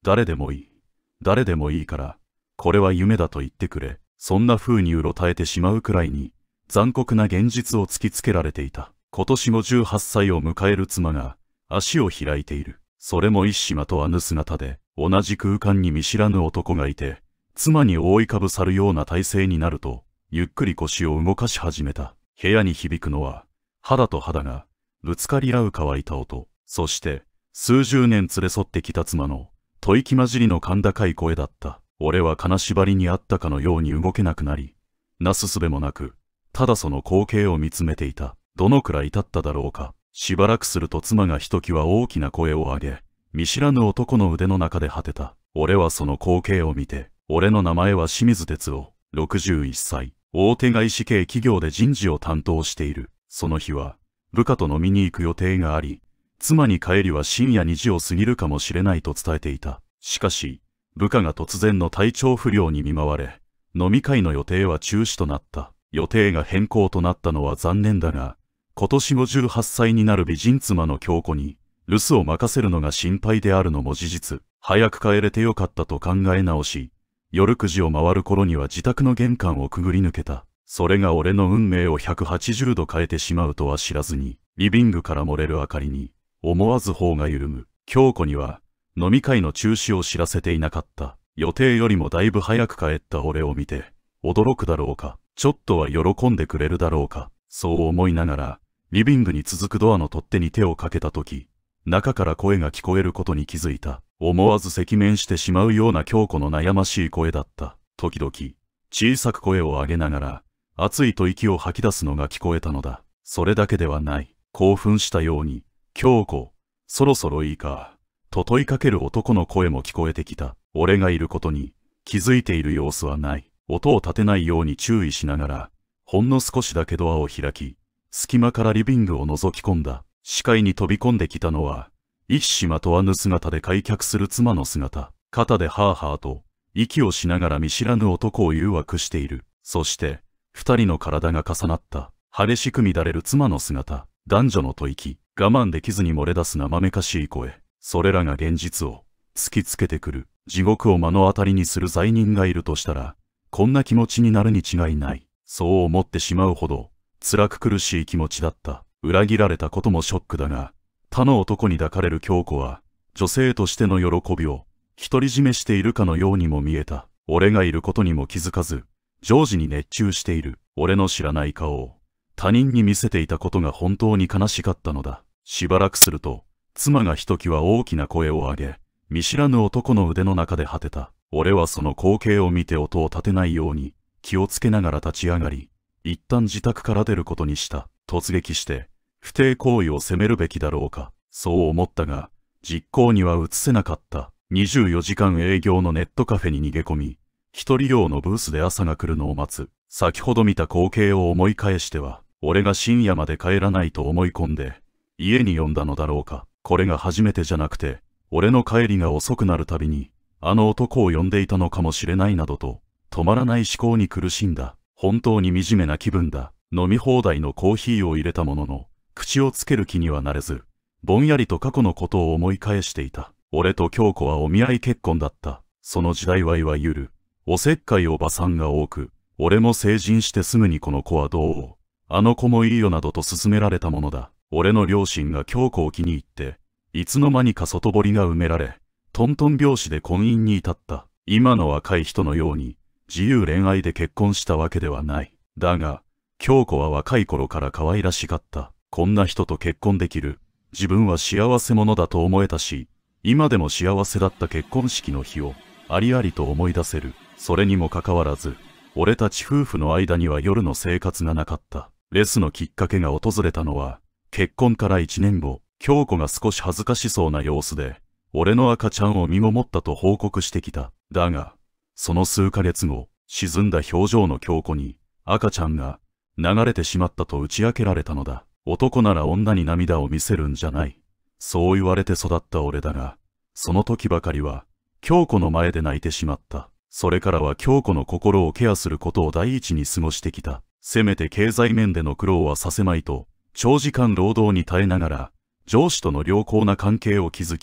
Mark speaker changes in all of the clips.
Speaker 1: 誰でもいい。誰でもいいから、これは夢だと言ってくれ。そんな風にうろたえてしまうくらいに、残酷な現実を突きつけられていた。今年も18歳を迎える妻が、足を開いている。それも一糸まとわぬ姿で、同じ空間に見知らぬ男がいて、妻に覆いかぶさるような体勢になると、ゆっくり腰を動かし始めた。部屋に響くのは、肌と肌が、ぶつかり合う乾いた音。そして、数十年連れ添ってきた妻の、吐息混じりの甲高い声だった。俺は金縛りにあったかのように動けなくなり、なすすべもなく、ただその光景を見つめていた。どのくらい経っただろうか。しばらくすると妻がひときわ大きな声を上げ、見知らぬ男の腕の中で果てた。俺はその光景を見て、俺の名前は清水哲夫、61歳。大手外資系企業で人事を担当している。その日は、部下と飲みに行く予定があり、妻に帰りは深夜2時を過ぎるかもしれないと伝えていた。しかし、部下が突然の体調不良に見舞われ、飲み会の予定は中止となった。予定が変更となったのは残念だが、今年58歳になる美人妻の京子に、留守を任せるのが心配であるのも事実。早く帰れてよかったと考え直し、夜9時を回る頃には自宅の玄関をくぐり抜けた。それが俺の運命を180度変えてしまうとは知らずに、リビングから漏れる明かりに、思わず頬が緩む。京子には、飲み会の中止を知らせていなかった。予定よりもだいぶ早く帰った俺を見て、驚くだろうか。ちょっとは喜んでくれるだろうか。そう思いながら、リビングに続くドアの取っ手に手をかけたとき、中から声が聞こえることに気づいた。思わず赤面してしまうような京子の悩ましい声だった。時々、小さく声を上げながら、熱いと息を吐き出すのが聞こえたのだ。それだけではない。興奮したように、京子、そろそろいいか、と問いかける男の声も聞こえてきた。俺がいることに、気づいている様子はない。音を立てないように注意しながら、ほんの少しだけドアを開き、隙間からリビングを覗き込んだ。視界に飛び込んできたのは、一糸まとわぬ姿で開脚する妻の姿。肩でハーハーと、息をしながら見知らぬ男を誘惑している。そして、二人の体が重なった。激しく乱れる妻の姿。男女の吐息。我慢できずに漏れ出す生めかしい声。それらが現実を、突きつけてくる。地獄を目の当たりにする罪人がいるとしたら、こんな気持ちになるに違いない。そう思ってしまうほど、辛く苦しい気持ちだった。裏切られたこともショックだが、他の男に抱かれる京子は、女性としての喜びを、独り占めしているかのようにも見えた。俺がいることにも気づかず、常時に熱中している。俺の知らない顔を、他人に見せていたことが本当に悲しかったのだ。しばらくすると、妻がひときわ大きな声を上げ、見知らぬ男の腕の中で果てた。俺はその光景を見て音を立てないように、気をつけながら立ち上がり、一旦自宅から出ることにした。突撃して、不貞行為を責めるべきだろうか。そう思ったが、実行には移せなかった。24時間営業のネットカフェに逃げ込み、一人用のブースで朝が来るのを待つ。先ほど見た光景を思い返しては、俺が深夜まで帰らないと思い込んで、家に呼んだのだろうか。これが初めてじゃなくて、俺の帰りが遅くなるたびに、あの男を呼んでいたのかもしれないなどと、止まらない思考に苦しんだ。本当に惨めな気分だ。飲み放題のコーヒーを入れたものの、口をつける気にはなれず、ぼんやりと過去のことを思い返していた。俺と京子はお見合い結婚だった。その時代はいわゆる、おせっかいおばさんが多く、俺も成人してすぐにこの子はどう？あの子もいいよなどと勧められたものだ。俺の両親が京子を気に入って、いつの間にか外堀が埋められ、トントン拍子で婚姻に至った。今の若い人のように、自由恋愛で結婚したわけではない。だが、京子は若い頃から可愛らしかった。こんな人と結婚できる。自分は幸せ者だと思えたし、今でも幸せだった結婚式の日を、ありありと思い出せる。それにもかかわらず、俺たち夫婦の間には夜の生活がなかった。レスのきっかけが訪れたのは、結婚から1年後、京子が少し恥ずかしそうな様子で、俺の赤ちゃんを身ごもったと報告してきた。だが、その数ヶ月後、沈んだ表情の京子に、赤ちゃんが流れてしまったと打ち明けられたのだ。男なら女に涙を見せるんじゃない。そう言われて育った俺だが、その時ばかりは、京子の前で泣いてしまった。それからは京子の心をケアすることを第一に過ごしてきた。せめて経済面での苦労はさせまいと、長時間労働に耐えながら、上司との良好な関係を築き、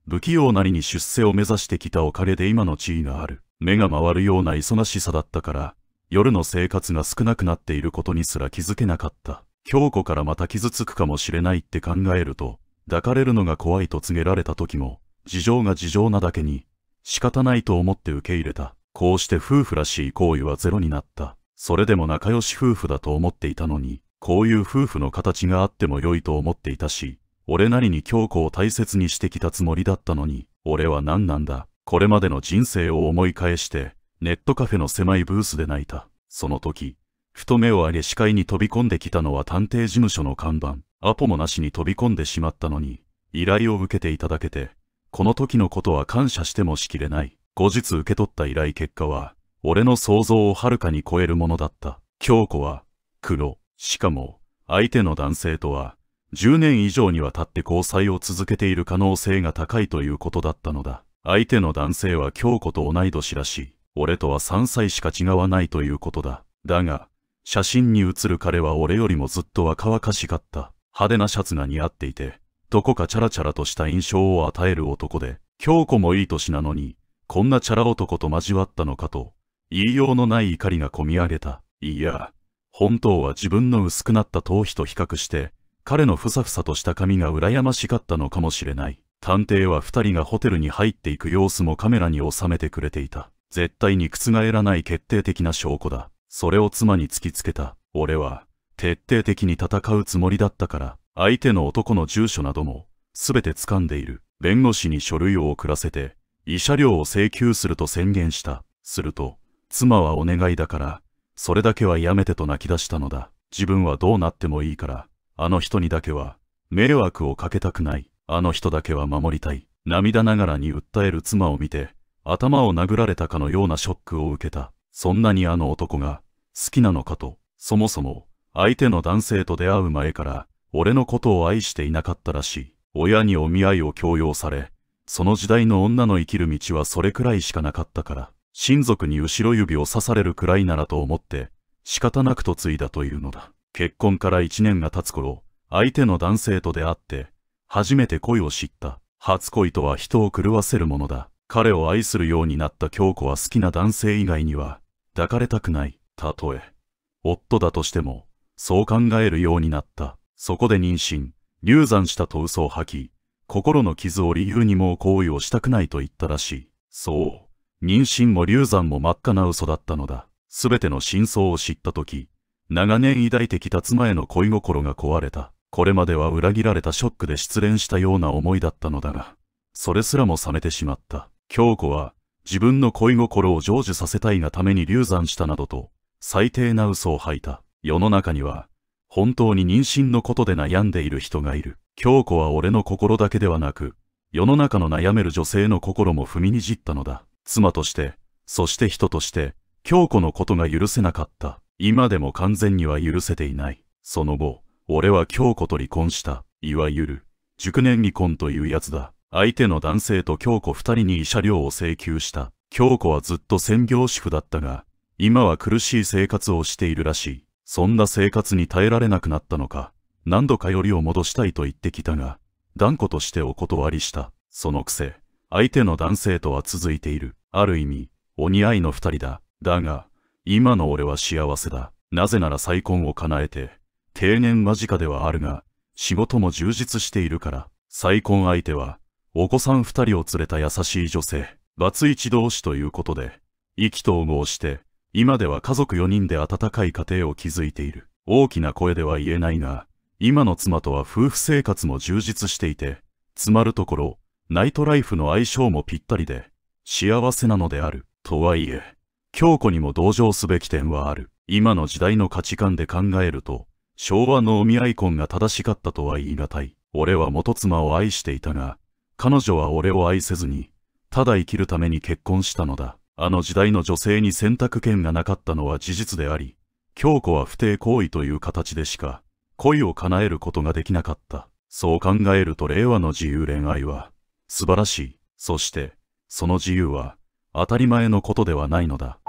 Speaker 1: 不器用なりに出世を目指してきたおかげで今の地位がある。目が回るような忙しさだったから、夜の生活が少なくなっていることにすら気づけなかった。京子からまた傷つくかもしれないって考えると、抱かれるのが怖いと告げられた時も、事情が事情なだけに、仕方ないと思って受け入れた。こうして夫婦らしい行為はゼロになった。それでも仲良し夫婦だと思っていたのに、こういう夫婦の形があっても良いと思っていたし、俺なりに京子を大切にしてきたつもりだったのに、俺は何なんだ。これまでの人生を思い返して、ネットカフェの狭いブースで泣いた。その時、ふと目を上げ視界に飛び込んできたのは探偵事務所の看板。アポもなしに飛び込んでしまったのに、依頼を受けていただけて、この時のことは感謝してもしきれない。後日受け取った依頼結果は、俺の想像をはるかに超えるものだった。京子は、黒。しかも、相手の男性とは、10年以上にわたって交際を続けている可能性が高いということだったのだ。相手の男性は京子と同い年らしい。俺とは3歳しか違わないということだ。だが、写真に写る彼は俺よりもずっと若々しかった。派手なシャツが似合っていて、どこかチャラチャラとした印象を与える男で、京子もいい年なのに、こんなチャラ男と交わったのかと、言いようのない怒りがこみ上げた。いや、本当は自分の薄くなった頭皮と比較して、彼のふさふさとした髪が羨ましかったのかもしれない。探偵は二人がホテルに入っていく様子もカメラに収めてくれていた。絶対に覆らない決定的な証拠だ。それを妻に突きつけた。俺は、徹底的に戦うつもりだったから、相手の男の住所なども、すべて掴んでいる。弁護士に書類を送らせて、慰謝料を請求すると宣言した。すると、妻はお願いだから、それだけはやめてと泣き出したのだ。自分はどうなってもいいから、あの人にだけは、迷惑をかけたくない。あの人だけは守りたい。涙ながらに訴える妻を見て、頭を殴られたかのようなショックを受けた。そんなにあの男が、好きなのかと。そもそも、相手の男性と出会う前から、俺のことを愛していなかったらしい。親にお見合いを強要され、その時代の女の生きる道はそれくらいしかなかったから、親族に後ろ指を刺されるくらいならと思って、仕方なく嫁いだというのだ。結婚から1年が経つ頃、相手の男性と出会って、初めて恋を知った。初恋とは人を狂わせるものだ。彼を愛するようになった京子は好きな男性以外には、抱かれたくない。たとえ、夫だとしても、そう考えるようになった。そこで妊娠、流産したと嘘を吐き、心の傷を理由にもう行為をしたくないと言ったらしい。そう。妊娠も流産も真っ赤な嘘だったのだ。すべての真相を知ったとき、長年抱いてきた妻への恋心が壊れた。これまでは裏切られたショックで失恋したような思いだったのだが、それすらも冷めてしまった。京子は、自分の恋心を成就させたいがために流産したなどと、最低な嘘を吐いた。世の中には、本当に妊娠のことで悩んでいる人がいる。京子は俺の心だけではなく、世の中の悩める女性の心も踏みにじったのだ。妻として、そして人として、京子のことが許せなかった。今でも完全には許せていない。その後、俺は京子と離婚した。いわゆる、熟年離婚というやつだ。相手の男性と京子二人に慰謝料を請求した。京子はずっと専業主婦だったが、今は苦しい生活をしているらしい。そんな生活に耐えられなくなったのか、何度かよりを戻したいと言ってきたが、断固としてお断りした。そのくせ、相手の男性とは続いている。ある意味、お似合いの二人だ。だが、今の俺は幸せだ。なぜなら再婚を叶えて、定年間近ではあるが、仕事も充実しているから。再婚相手は、お子さん二人を連れた優しい女性。バツイチ同士ということで、意気投合して、今では家族4人で温かい家庭を築いている。大きな声では言えないが、今の妻とは夫婦生活も充実していて、つまるところ、ナイトライフの相性もぴったりで、幸せなのである。とはいえ、京子にも同情すべき点はある。今の時代の価値観で考えると、昭和のお見合い婚が正しかったとは言い難い。俺は元妻を愛していたが、彼女は俺を愛せずに、ただ生きるために結婚したのだ。あの時代の女性に選択権がなかったのは事実であり、京子は不貞行為という形でしか、恋を叶えることができなかった。そう考えると令和の自由恋愛は、素晴らしい。そして、その自由は、当たり前のことではないのだ。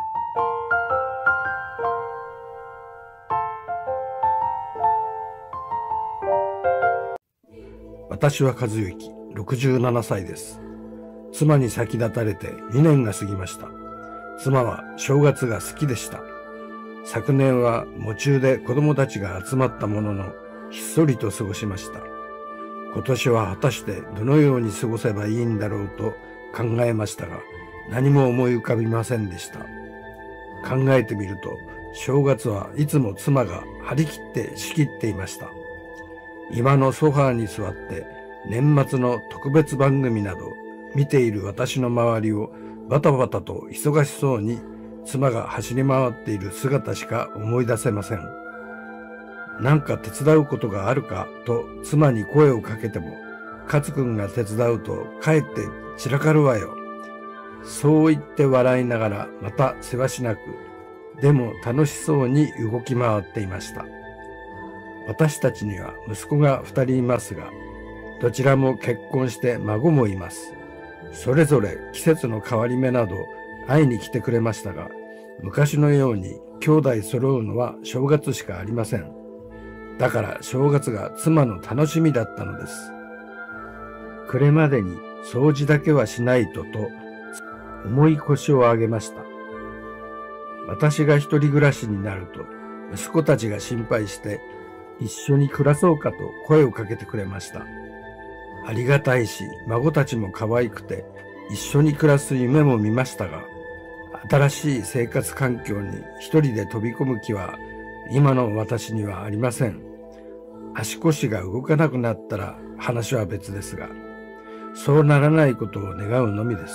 Speaker 2: 私は和幸。 67歳です。妻に先立たれて2年が過ぎました。妻は正月が好きでした。昨年は喪中で子供たちが集まったものの、ひっそりと過ごしました。今年は果たしてどのように過ごせばいいんだろうと考えましたが、何も思い浮かびませんでした。考えてみると、正月はいつも妻が張り切って仕切っていました。今のソファーに座って年末の特別番組など見ている私の周りをバタバタと忙しそうに妻が走り回っている姿しか思い出せません。なんか手伝うことがあるかと妻に声をかけても、勝君が手伝うとかえって散らかるわよ。そう言って笑いながらまたせわしなく、でも楽しそうに動き回っていました。私たちには息子が2人いますが、どちらも結婚して孫もいます。それぞれ季節の変わり目など会いに来てくれましたが、昔のように兄弟揃うのは正月しかありません。だから正月が妻の楽しみだったのです。暮れまでに掃除だけはしないと重い腰を上げました。私が一人暮らしになると息子たちが心配して一緒に暮らそうかと声をかけてくれました。ありがたいし、孫たちも可愛くて一緒に暮らす夢も見ましたが、新しい生活環境に一人で飛び込む気は今の私にはありません。足腰が動かなくなったら話は別ですが、そうならないことを願うのみです。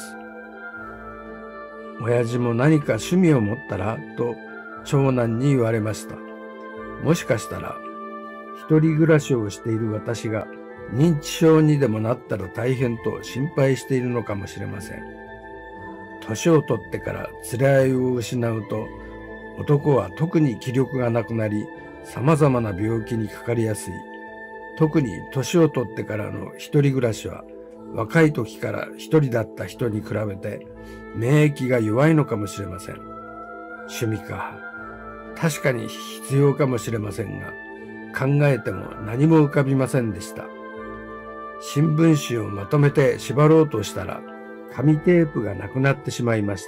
Speaker 2: 親父も何か趣味を持ったらと長男に言われました。もしかしたら一人暮らしをしている私が認知症にでもなったら大変と心配しているのかもしれません。年を取ってから連れ合いを失うと、男は特に気力がなくなり、様々な病気にかかりやすい。特に年を取ってからの一人暮らしは、若い時から一人だった人に比べて免疫が弱いのかもしれません。趣味か。確かに必要かもしれませんが、考えても何も浮かびませんでした。新聞紙をまとめて縛ろうとしたら、紙テープがなくなってしまいました。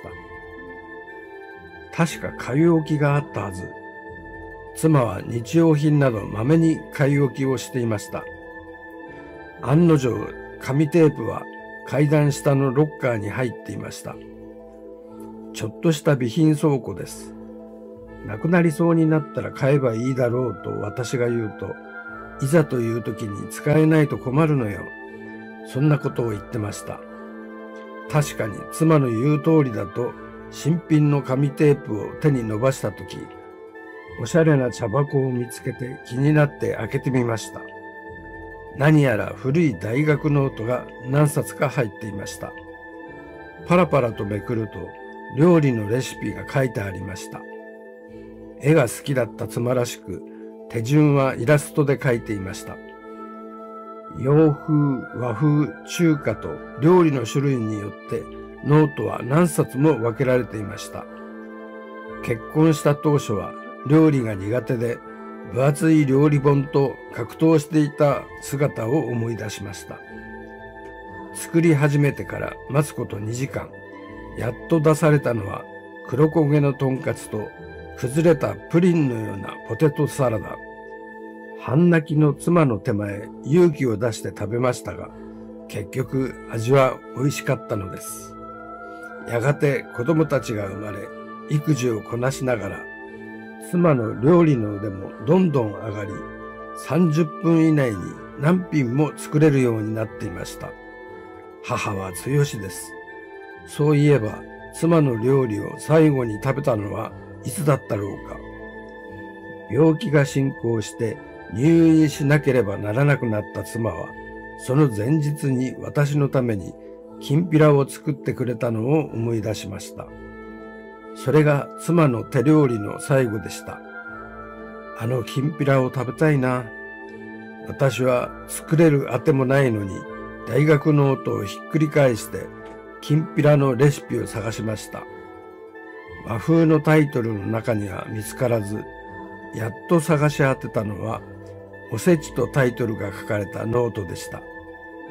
Speaker 2: 確か買い置きがあったはず。妻は日用品などまめに買い置きをしていました。案の定、紙テープは階段下のロッカーに入っていました。ちょっとした備品倉庫です。なくなりそうになったら買えばいいだろうと私が言うと、いざという時に使えないと困るのよ。そんなことを言ってました。確かに妻の言う通りだと、新品の紙テープを手に伸ばした時、おしゃれな茶箱を見つけて気になって開けてみました。何やら古い大学ノートが何冊か入っていました。パラパラとめくると料理のレシピが書いてありました。絵が好きだった妻らしく、手順はイラストで描いていました。洋風、和風、中華と料理の種類によってノートは何冊も分けられていました。結婚した当初は料理が苦手で分厚い料理本と格闘していた姿を思い出しました。作り始めてから待つこと2時間、やっと出されたのは黒焦げのとんかつと崩れたプリンのようなポテトサラダ。半泣きの妻の手前、勇気を出して食べましたが、結局味は美味しかったのです。やがて子供たちが生まれ、育児をこなしながら、妻の料理の腕もどんどん上がり、30分以内に何品も作れるようになっていました。母は強しです。そういえば、妻の料理を最後に食べたのはいつだったろうか。病気が進行して入院しなければならなくなった妻は、その前日に私のためにきんぴらを作ってくれたのを思い出しました。それが妻の手料理の最後でした。あのきんぴらを食べたいな。私は作れるあてもないのに、大学ノートをひっくり返して、きんぴらのレシピを探しました。和風のタイトルの中には見つからず、やっと探し当てたのは、おせちとタイトルが書かれたノートでした。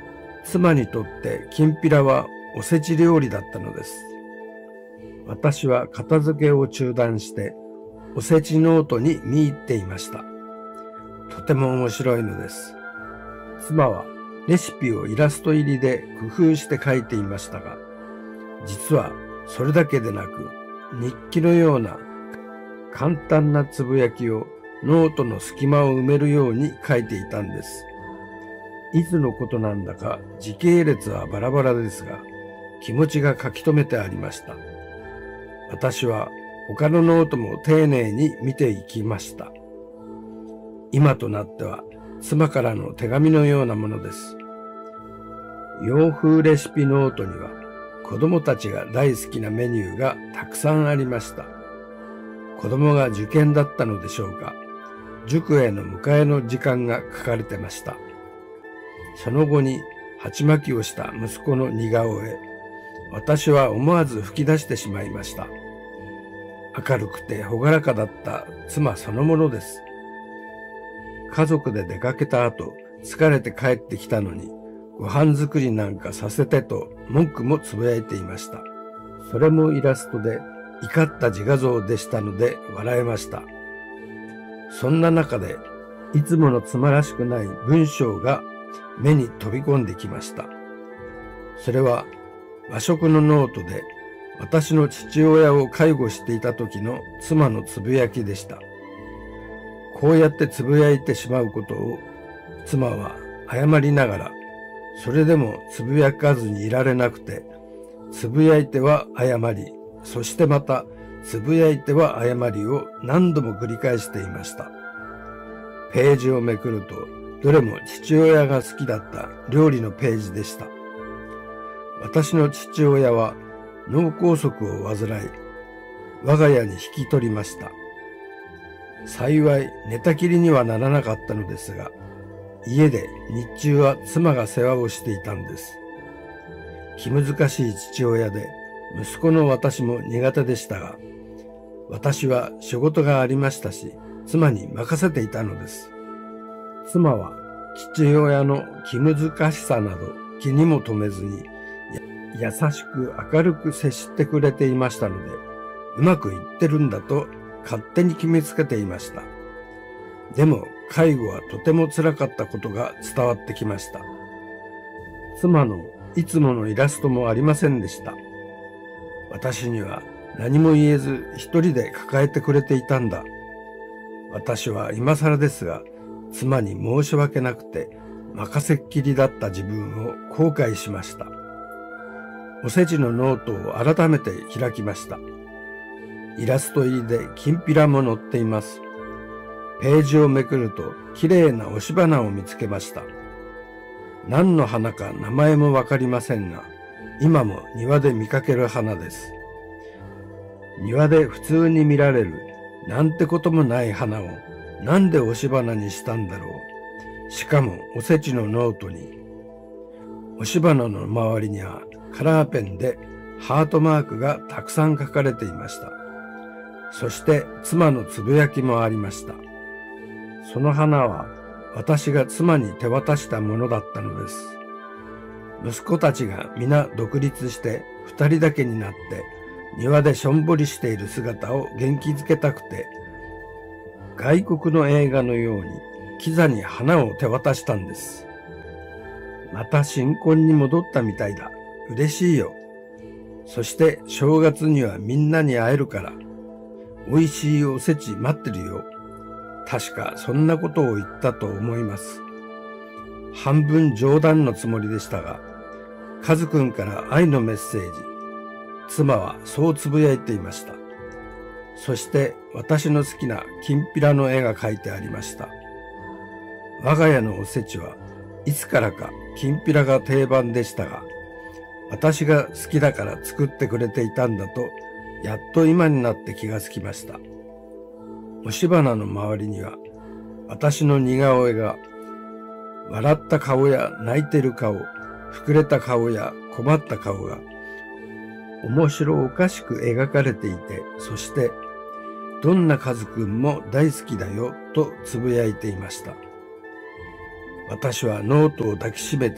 Speaker 2: 妻にとってきんぴらはおせち料理だったのです。私は片付けを中断しておせちノートに見入っていました。とても面白いのです。妻はレシピをイラスト入りで工夫して書いていましたが、実はそれだけでなく日記のような簡単なつぶやきをノートの隙間を埋めるように書いていたんです。いつのことなんだか時系列はバラバラですが、気持ちが書き留めてありました。私は他のノートも丁寧に見ていきました。今となっては妻からの手紙のようなものです。洋風レシピノートには子供たちが大好きなメニューがたくさんありました。子供が受験だったのでしょうか、塾への迎えの時間が書かれてました。その後に鉢巻きをした息子の似顔絵、私は思わず吹き出してしまいました。明るくて朗らかだった妻そのものです。家族で出かけた後、疲れて帰ってきたのに、ご飯作りなんかさせてと文句もつぶやいていました。それもイラストで怒った自画像でしたので笑えました。そんな中で、いつもの妻らしくない文章が目に飛び込んできました。それは和食のノートで私の父親を介護していた時の妻のつぶやきでした。こうやってつぶやいてしまうことを妻は謝りながら、それでもつぶやかずにいられなくて、つぶやいては謝り、そしてまたつぶやいては謝りを何度も繰り返していました。ページをめくると、どれも父親が好きだった料理のページでした。私の父親は脳梗塞を患い、我が家に引き取りました。幸い寝たきりにはならなかったのですが、家で日中は妻が世話をしていたんです。気難しい父親で、息子の私も苦手でしたが、私は仕事がありましたし、妻に任せていたのです。妻は父親の気難しさなど気にも留めずに、優しく明るく接してくれていましたので、うまくいってるんだと勝手に決めつけていました。でも介護はとても辛かったことが伝わってきました。妻のいつものイラストもありませんでした。私には何も言えず一人で抱えてくれていたんだ。私は今更ですが、妻に申し訳なくて任せっきりだった自分を後悔しました。おせちのノートを改めて開きました。イラスト入りできんぴらも載っています。ページをめくるときれいな押し花を見つけました。何の花か名前もわかりませんが、今も庭で見かける花です。庭で普通に見られるなんてこともない花をなんで押し花にしたんだろう。しかもおせちのノートに。押し花の周りにはカラーペンでハートマークがたくさん書かれていました。そして妻のつぶやきもありました。その花は私が妻に手渡したものだったのです。息子たちが皆独立して二人だけになって庭でしょんぼりしている姿を元気づけたくて、外国の映画のようにキザに花を手渡したんです。また新婚に戻ったみたいだ。嬉しいよ。そして正月にはみんなに会えるから、美味しいおせち待ってるよ。確かそんなことを言ったと思います。半分冗談のつもりでしたが、カズくんから愛のメッセージ。妻はそうつぶやいていました。そして私の好きなきんぴらの絵が描いてありました。我が家のおせちはいつからかきんぴらが定番でしたが、私が好きだから作ってくれていたんだと、やっと今になって気がつきました。押し花の周りには、私の似顔絵が、笑った顔や泣いてる顔、膨れた顔や困った顔が、面白おかしく描かれていて、そして、どんなカズくんも大好きだよ、とつぶやいていました。私はノートを抱きしめて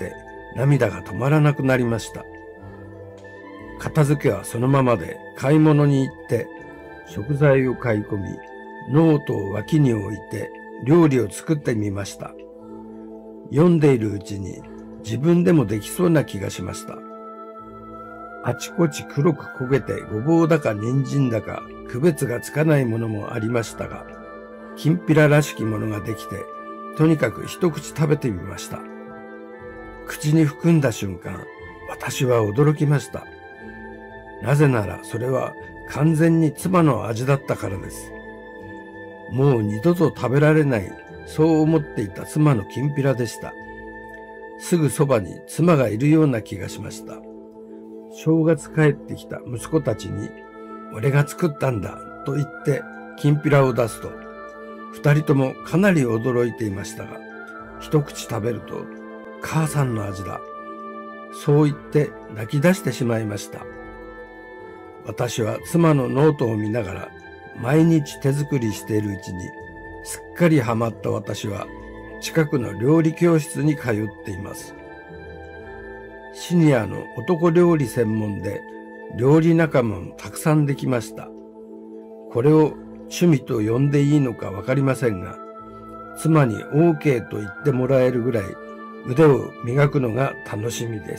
Speaker 2: 涙が止まらなくなりました。片付けはそのままで買い物に行って食材を買い込み、ノートを脇に置いて料理を作ってみました。読んでいるうちに自分でもできそうな気がしました。あちこち黒く焦げてごぼうだか人参だか区別がつかないものもありましたが、きんぴららしきものができて、とにかく一口食べてみました。口に含んだ瞬間、私は驚きました。なぜならそれは完全に妻の味だったからです。もう二度と食べられない、そう思っていた妻のきんぴらでした。すぐそばに妻がいるような気がしました。正月帰ってきた息子たちに、俺が作ったんだと言ってきんぴらを出すと、二人ともかなり驚いていましたが、一口食べると、母さんの味だ。そう言って泣き出してしまいました。私は妻のノートを見ながら、毎日手作りしているうちに、すっかりハマった私は、近くの料理教室に通っています。シニアの男料理専門で、料理仲間もたくさんできました。これを趣味と呼んでいいのかわかりませんが、妻に OK と言ってもらえるぐらい腕を磨くのが楽しみです。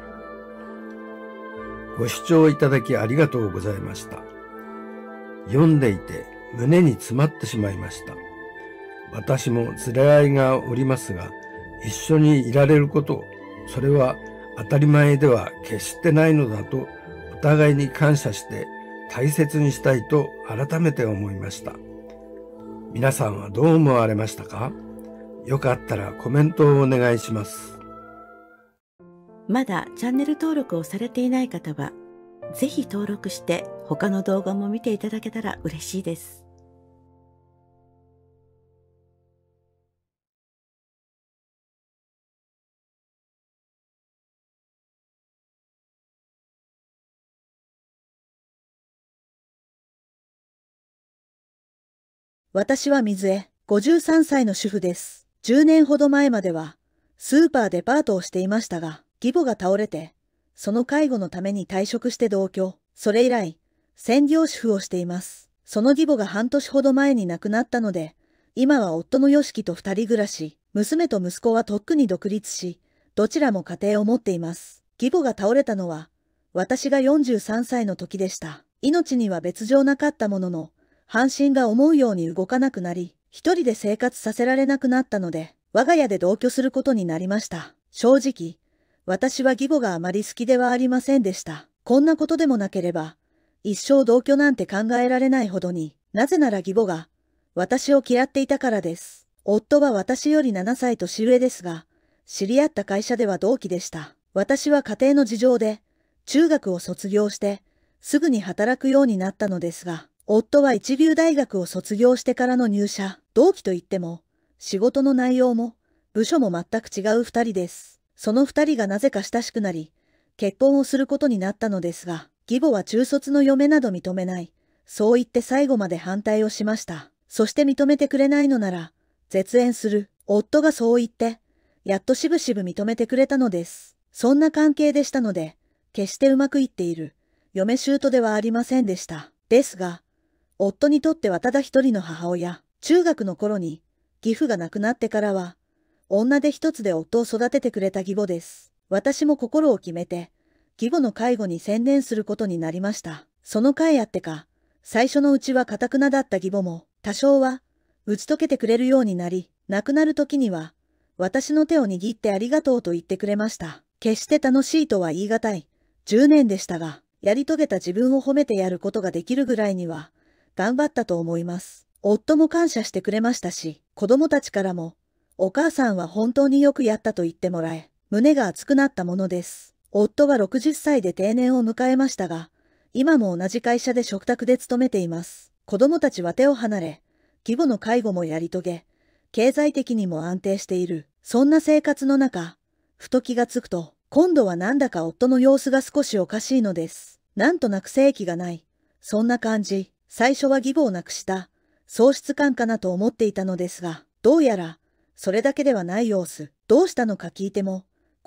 Speaker 2: ご視聴いただきありがとうございました。読んでいて胸に詰まってしまいました。私も連れ合いがおりますが、一緒にいられること、それは当たり前では決してないのだと、お互いに感謝して大切にしたいと改めて思いました。皆さんはどう思われましたか？よかったらコメントをお願いします。
Speaker 3: まだチャンネル登録をされていない方は、ぜひ登録して他の動画も見ていただけたら嬉しいです。
Speaker 4: 私は水江、53歳の主婦です。10年ほど前までは、スーパーデパートをしていましたが、義母が倒れて、その介護のために退職して同居。それ以来、専業主婦をしています。その義母が半年ほど前に亡くなったので、今は夫の良樹と二人暮らし、娘と息子はとっくに独立し、どちらも家庭を持っています。義母が倒れたのは、私が43歳の時でした。命には別状なかったものの、半身が思うように動かなくなり、一人で生活させられなくなったので、我が家で同居することになりました。正直、私は義母があまり好きではありませんでした。こんなことでもなければ、一生同居なんて考えられないほどに、なぜなら義母が、私を嫌っていたからです。夫は私より7歳年上ですが、知り合った会社では同期でした。私は家庭の事情で、中学を卒業して、すぐに働くようになったのですが、夫は一流大学を卒業してからの入社、同期といっても、仕事の内容も、部署も全く違う二人です。その二人がなぜか親しくなり、結婚をすることになったのですが、義母は中卒の嫁など認めない。そう言って最後まで反対をしました。そして認めてくれないのなら、絶縁する。夫がそう言って、やっとしぶしぶ認めてくれたのです。そんな関係でしたので、決してうまくいっている、嫁姑ではありませんでした。ですが、夫にとってはただ一人の母親、中学の頃に、義父が亡くなってからは、女手一つで夫を育ててくれた義母です。私も心を決めて、義母の介護に専念することになりました。その甲斐あってか、最初のうちは堅くなだった義母も、多少は、打ち解けてくれるようになり、亡くなる時には、私の手を握ってありがとうと言ってくれました。決して楽しいとは言い難い、10年でしたが、やり遂げた自分を褒めてやることができるぐらいには、頑張ったと思います。夫も感謝してくれましたし、子供たちからも、お母さんは本当によくやったと言ってもらえ、胸が熱くなったものです。夫は60歳で定年を迎えましたが、今も同じ会社で嘱託で勤めています。子供たちは手を離れ、義母の介護もやり遂げ、経済的にも安定している。そんな生活の中、ふと気がつくと、今度はなんだか夫の様子が少しおかしいのです。なんとなく生気がない。そんな感じ。最初は義母を亡くした喪失感かなと思っていたのですが、どうやらそれだけではない様子。どうしたのか聞いても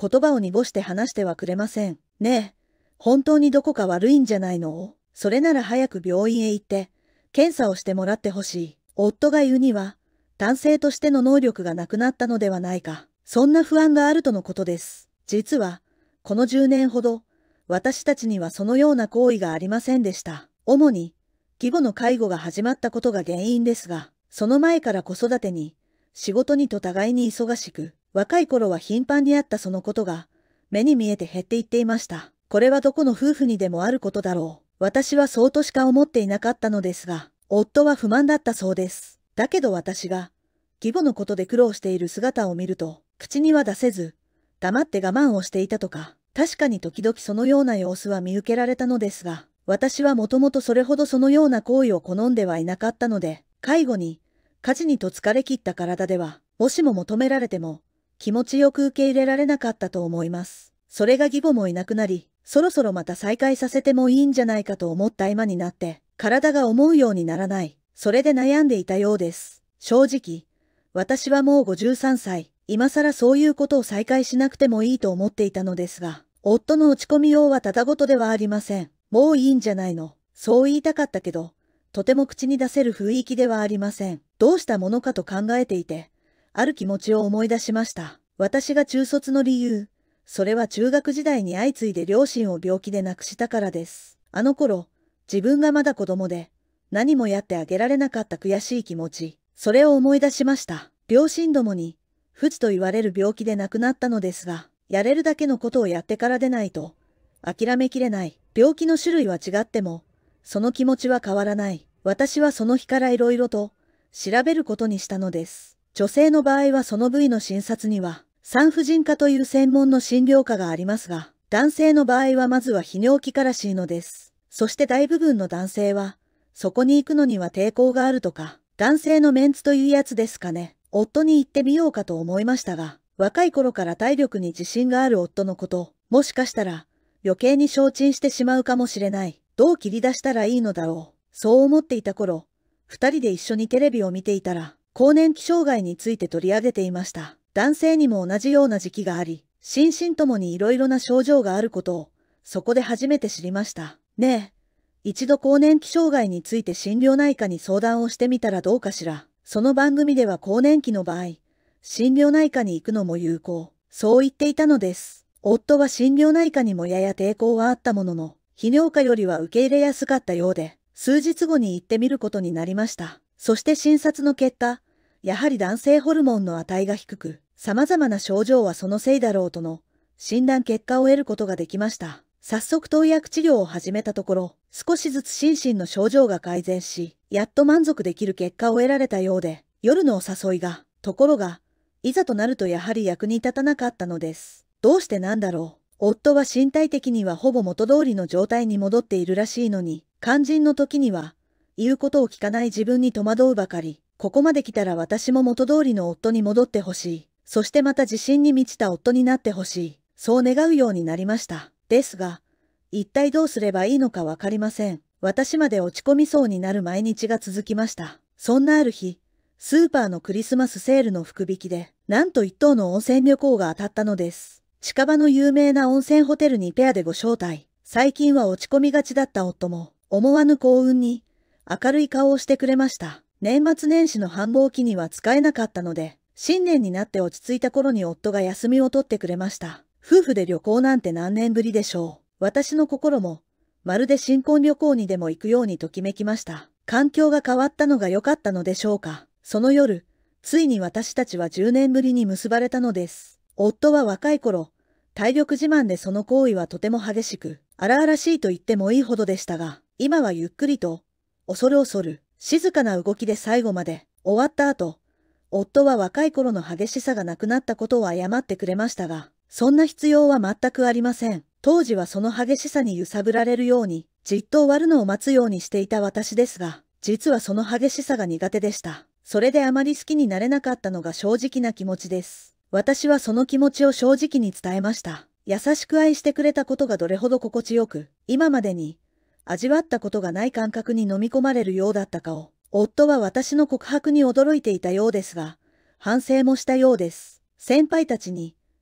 Speaker 4: 言葉を濁して話してはくれません。ねえ、本当にどこか悪いんじゃないの？それなら早く病院へ行って、検査をしてもらってほしい。夫が言うには、男性としての能力がなくなったのではないか。そんな不安があるとのことです。実は、この10年ほど、私たちにはそのような行為がありませんでした。主に、義母の介護が始まったことが原因ですが、その前から子育てに、仕事にと互いに忙しく、若い頃は頻繁にあったそのことが、目に見えて減っていっていました。これはどこの夫婦にでもあることだろう。私はそうとしか思っていなかったのですが、夫は不満だったそうです。だけど私が、義母のことで苦労している姿を見ると、口には出せず、黙って我慢をしていたとか、確かに時々そのような様子は見受けられたのですが、私はもともとそれほどそのような行為を好んではいなかったので、介護に、家事にと疲れ切った体では、もしも求められても、気持ちよく受け入れられなかったと思います。それが義母もいなくなり、そろそろまた再会させてもいいんじゃないかと思った今になって、体が思うようにならない。それで悩んでいたようです。正直、私はもう53歳、今更そういうことを再開しなくてもいいと思っていたのですが、夫の落ち込みようはただごとではありません。もういいんじゃないの。そう言いたかったけど、とても口に出せる雰囲気ではありません。どうしたものかと考えていて、ある気持ちを思い出しました。私が中卒の理由、それは中学時代に相次いで両親を病気で亡くしたからです。あの頃、自分がまだ子供で、何もやってあげられなかった悔しい気持ち、それを思い出しました。両親どもに、不治と言われる病気で亡くなったのですが、やれるだけのことをやってからでないと、諦めきれない。病気の種類は違っても、その気持ちは変わらない。私はその日からいろいろと、調べることにしたのです。女性の場合はその部位の診察には、産婦人科という専門の診療科がありますが、男性の場合はまずは泌尿器からしいのです。そして大部分の男性は、そこに行くのには抵抗があるとか、男性のメンツというやつですかね。夫に言ってみようかと思いましたが、若い頃から体力に自信がある夫のこと、もしかしたら、余計に承知してしまうかもしれない。どう切り出したらいいのだろう。そう思っていた頃、二人で一緒にテレビを見ていたら、更年期障害について取り上げていました。男性にも同じような時期があり、心身ともにいろいろな症状があることを、そこで初めて知りました。ねえ、一度更年期障害について心療内科に相談をしてみたらどうかしら。その番組では更年期の場合、心療内科に行くのも有効。そう言っていたのです。夫は心療内科にもやや抵抗はあったものの、泌尿科よりは受け入れやすかったようで、数日後に行ってみることになりました。そして診察の結果、やはり男性ホルモンの値が低く、様々な症状はそのせいだろうとの診断結果を得ることができました。早速投薬治療を始めたところ、少しずつ心身の症状が改善し、やっと満足できる結果を得られたようで、夜のお誘いが、ところが、いざとなるとやはり役に立たなかったのです。どうしてなんだろう。夫は身体的にはほぼ元通りの状態に戻っているらしいのに、肝心の時には、言うことを聞かない自分に戸惑うばかり。ここまで来たら私も元通りの夫に戻ってほしい。そしてまた自信に満ちた夫になってほしい。そう願うようになりました。ですが、一体どうすればいいのかわかりません。私まで落ち込みそうになる毎日が続きました。そんなある日、スーパーのクリスマスセールの福引きで、なんと一等の温泉旅行が当たったのです。近場の有名な温泉ホテルにペアでご招待。最近は落ち込みがちだった夫も、思わぬ幸運に、明るい顔をしてくれました。年末年始の繁忙期には使えなかったので、新年になって落ち着いた頃に夫が休みを取ってくれました。夫婦で旅行なんて何年ぶりでしょう。私の心も、まるで新婚旅行にでも行くようにときめきました。環境が変わったのが良かったのでしょうか。その夜、ついに私たちは10年ぶりに結ばれたのです。夫は若い頃、体力自慢でその行為はとても激しく、荒々しいと言ってもいいほどでしたが、今はゆっくりと、恐る恐る、静かな動きで最後まで、終わった後、夫は若い頃の激しさがなくなったことを謝ってくれましたが、そんな必要は全くありません。当時はその激しさに揺さぶられるように、じっと終わるのを待つようにしていた私ですが、実はその激しさが苦手でした。それであまり好きになれなかったのが正直な気持ちです。私はその気持ちを正直に伝えました。優しく愛してくれたことがどれほど心地よく、今までに味わったことがない感覚に飲み込まれるようだったかを、夫は私の告白に驚いていたようですが、反省もしたようです。先輩たちに、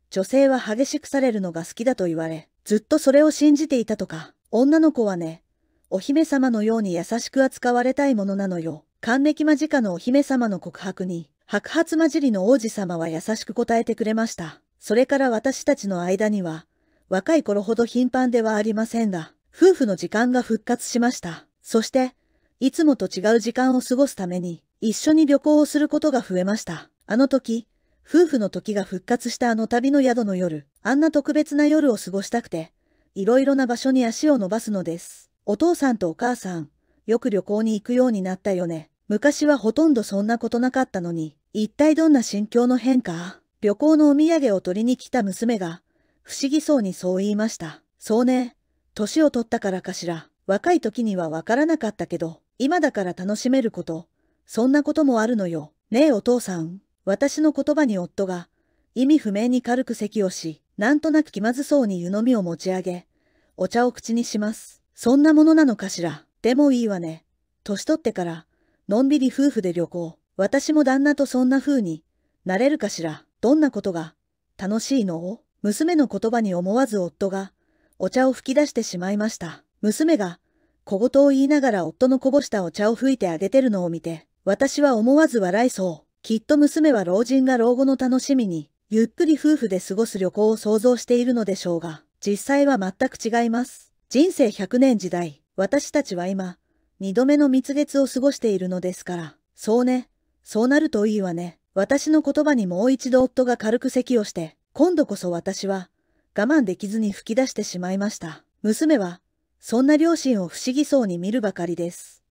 Speaker 4: 女性は激しくされるのが好きだと言われ、ずっとそれを信じていたとか。女の子はね、お姫様のように優しく扱われたいものなのよ。還暦間近のお姫様の告白に、白髪混じりの王子様は優しく答えてくれました。それから私たちの間には、若い頃ほど頻繁ではありませんが、夫婦の時間が復活しました。そして、いつもと違う時間を過ごすために、一緒に旅行をすることが増えました。あの時、夫婦の時が復活したあの旅の宿の夜、あんな特別な夜を過ごしたくて、いろいろな場所に足を伸ばすのです。お父さんとお母さん、よく旅行に行くようになったよね。昔はほとんどそんなことなかったのに、一体どんな心境の変化？旅行のお土産を取りに来た娘が、不思議そうにそう言いました。そうね、年を取ったからかしら。若い時にはわからなかったけど、今だから楽しめること、そんなこともあるのよ。ねえお父さん、私の言葉に夫が、意味不明に軽く咳をし、なんとなく気まずそうに湯飲みを持ち上げ、お茶を口にします。そんなものなのかしら。でもいいわね。年取ってから、のんびり夫婦で旅行。私も旦那とそんな風になれるかしら。どんなことが楽しいの？娘の言葉に思わず夫がお茶を吹き出してしまいました。娘が小言を言いながら夫のこぼしたお茶を吹いてあげてるのを見て、私は思わず笑いそう。きっと娘は老人が老後の楽しみに、ゆっくり夫婦で過ごす旅行を想像しているのでしょうが、実際は全く違います。人生100年時代、私たちは今、2度目の蜜月を過ごしているのですから。そうね、そうなるといいわね。私の言葉にもう一度夫が軽く咳をして、今度こそ私は我慢できずに吹き出してしまいました。娘は、そんな両親を不思議そうに見るばかりです。